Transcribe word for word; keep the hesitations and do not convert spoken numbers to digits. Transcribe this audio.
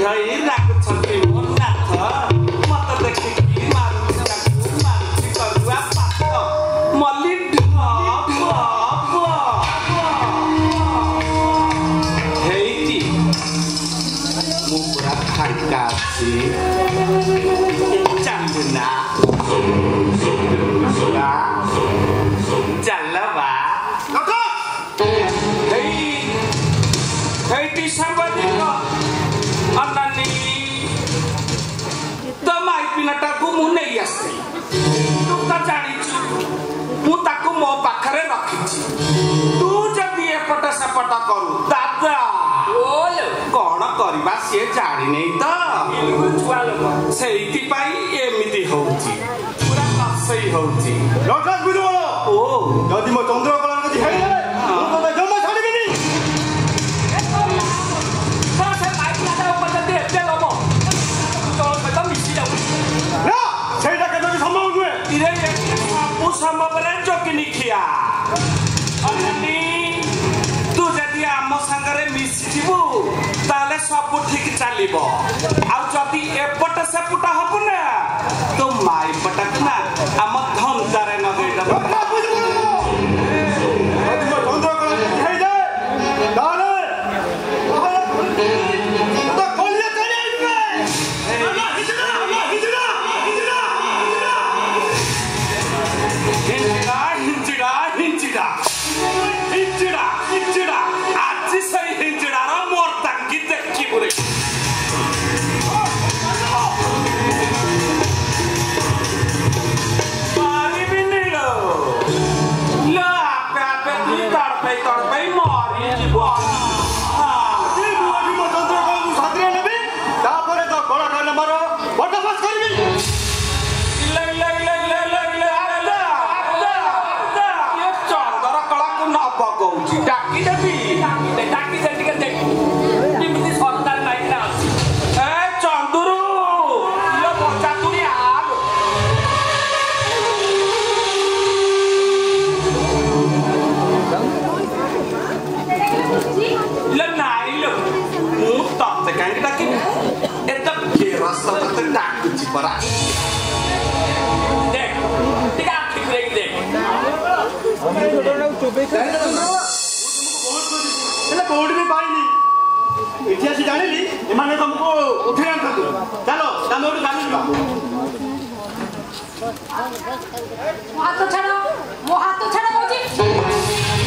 हई राखुछन्ति मोर नाथ मत देखि मारुछि ताकु मारुछि करुआ पात मल्ली ढप हेइति मु पूरा फाइका अछि चांदना चलवा हेइ हेइति साम्बादिक अन्नानी तो माई पिनाटा को मु नहीं आसे तू तो जानी मु ताको मो पाखरे रखिछि तू जदी एपट सेपट करू दादा बोल कोन करबा से जानि नै त छुआ लोग सेइति पाई एमिति होउछि पूरा कसई होउछि लखा बुझो ओ जदी मो चंद्रकला कति हेइ मु तो जम्मा छाडिबिनी सासे माई पिनाटा ऊपर दे दे लबो तो खतम मिसी जाउ ना सेइटा केतबी संभव नुहे इरे आपु संभव रे जोकिनी खिया अन्नी तू जदी आम संगरे मिसी दिबु ताले सब ठीक चलिबो आ जदी एपट सेपट हबु ना तो माई पटक ना आम धंदारे नगै दबो लखा बुझो जदी मो चंद्रकला कति हेइ जाय ताले तो कोलिया चली आइबे आमा हिजड़ा आमा हिजड़ा हिजड़ा हिंजिड़ा हिंजिड़ा हिंजिड़ा हिंजिड़ा हिंजिड़ा आज सही हिंजिड़ा रो मोर तंगी देखी बुरे मारी भी नहीं लो लो आपे आपे तू तड़पे तड़पे मारी जीवो हाँ ती बुआजी मो चंद्रकला को साथरे नेबी तापरे तो गला काने मारो बटफास करबी ले ले ले ले ले ले ले ले ये चंदर कला को ना पकौची डाकी देबी डाकी डाकी दे टिके दे निमिति सरदार नाही ना ए चंदुरु यो बच्चा तुनी आल ले नाही लो मु तत्ते कांगे डाकी एत के रास्ता तत्ते डाकुची परा देख ठीक आखि ब्रेक देख हेले कोड भी पाइनी इतिहास जानिली एमाने तुमको उठे आंथु चलो तमे ओडी गाली दिबा हाथ छाड़ो मो हाथ छाड़ो मोजी